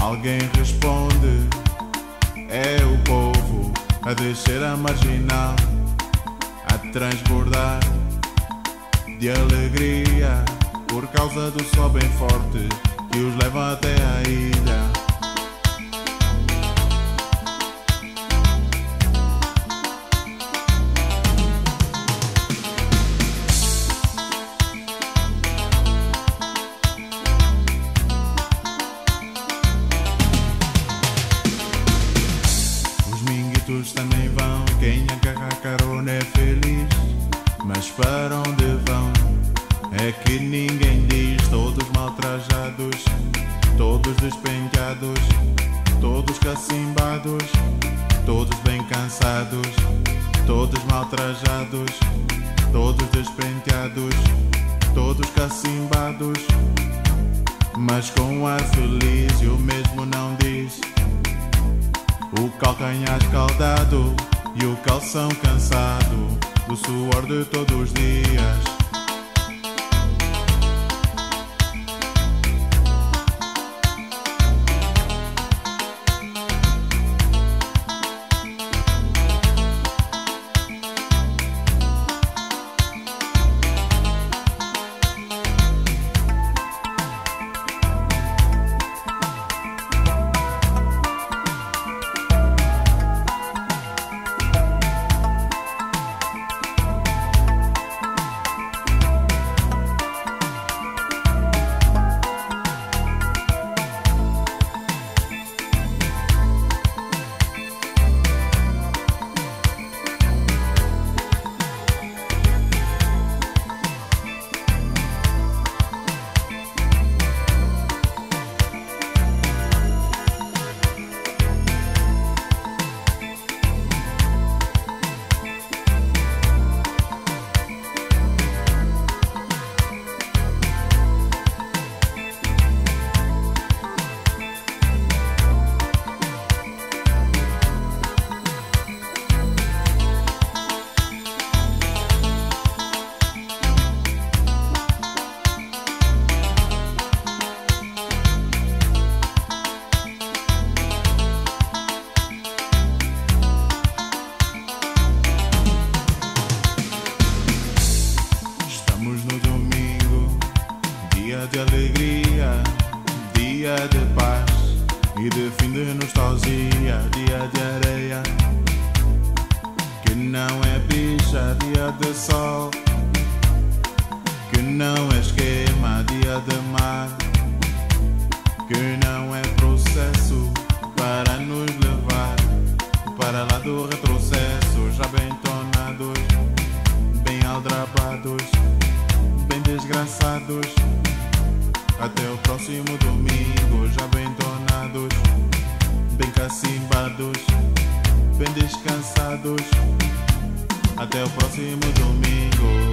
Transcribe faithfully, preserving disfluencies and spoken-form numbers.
Alguém responde, é o povo a descer a marginal, a transbordar de alegria por causa do sol bem forte que os leva até a ilha. Também vão, quem agarra carona é feliz, mas para onde vão é que ninguém diz. Todos mal trajados, todos despenteados, todos cacimbados, todos bem cansados, todos mal trajados, todos despenteados, todos cacimbados, mas com um ar feliz, e o mesmo não diz. O calcanhar escaldado e o calção cansado do suor de todos os dias. De alegria, dia de paz e de fim de nostalgia, dia de areia que não é bicha, dia de sol que não é esquema, dia de mar que não é processo para nos levar para lá do retrocesso, já bem tonados, bem aldrabados, bem desgraçados. Até o próximo domingo, já bem tonados, bem cacimbados, bem descansados. Até o próximo domingo.